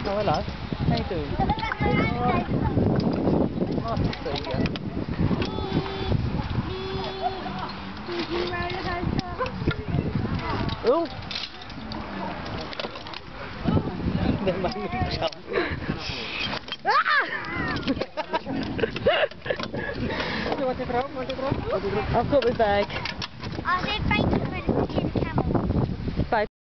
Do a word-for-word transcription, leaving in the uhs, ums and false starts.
Oh, hello. How you doing? Nice to see you. Oh! They made me jump. I've got my bag. I did thank you for the camel. Bye.